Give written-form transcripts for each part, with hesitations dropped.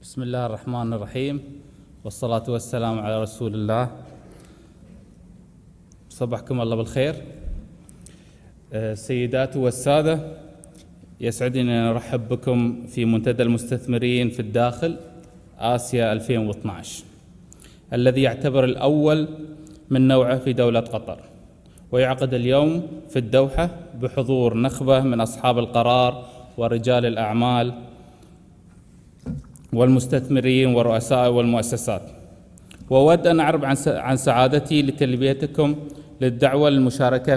بسم الله الرحمن الرحيم، والصلاة والسلام على رسول الله. صبحكم الله بالخير. سيداتي والسادة، يسعدني أن أرحب بكم في منتدى المستثمرين في الداخل آسيا 2012 الذي يعتبر الأول من نوعه في دولة قطر، ويعقد اليوم في الدوحة بحضور نخبة من أصحاب القرار ورجال الأعمال والمستثمرين والرؤساء والمؤسسات. وأود أن أعرب عن سعادتي لتلبيتكم للدعوة للمشاركة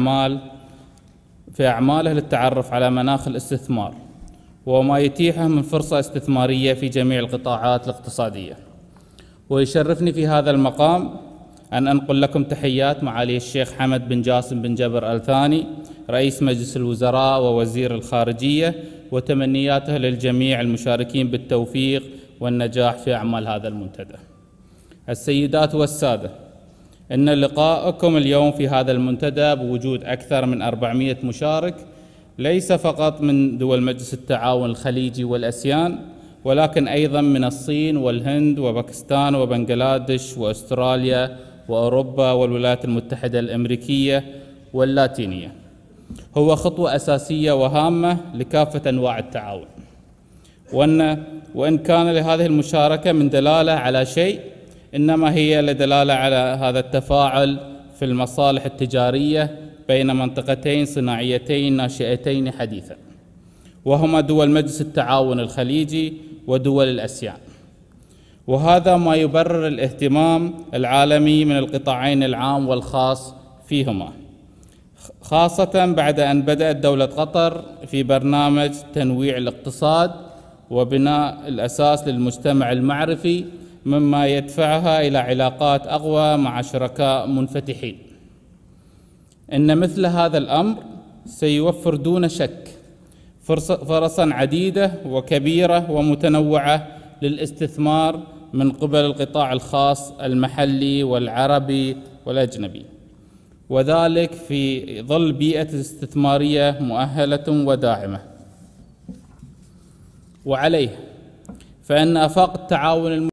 في أعماله للتعرف على مناخ الاستثمار وما يتيحه من فرصة استثمارية في جميع القطاعات الاقتصادية. ويشرفني في هذا المقام أن أنقل لكم تحيات معالي الشيخ حمد بن جاسم بن جبر آل ثاني رئيس مجلس الوزراء ووزير الخارجية، وتمنياته للجميع المشاركين بالتوفيق والنجاح في أعمال هذا المنتدى. السيدات والسادة، إن لقاءكم اليوم في هذا المنتدى بوجود أكثر من 400 مشارك ليس فقط من دول مجلس التعاون الخليجي والأسيان، ولكن أيضا من الصين والهند وباكستان وبنغلاديش وأستراليا وأوروبا والولايات المتحدة الأمريكية واللاتينية. هو خطوة أساسية وهامة لكافة أنواع التعاون، وإن كان لهذه المشاركة من دلالة على شيء، إنما هي لدلالة على هذا التفاعل في المصالح التجارية بين منطقتين صناعيتين ناشئتين حديثا، وهما دول مجلس التعاون الخليجي ودول الأسيان. وهذا ما يبرر الاهتمام العالمي من القطاعين العام والخاص فيهما، خاصة بعد أن بدأت دولة قطر في برنامج تنويع الاقتصاد وبناء الأساس للمجتمع المعرفي، مما يدفعها إلى علاقات أقوى مع شركاء منفتحين. إن مثل هذا الأمر سيوفر دون شك فرصاً عديدة وكبيرة ومتنوعة للاستثمار من قبل القطاع الخاص المحلي والعربي والأجنبي، وذلك في ظل بيئة استثمارية مؤهلة وداعمة. وعليه فإن آفاق التعاون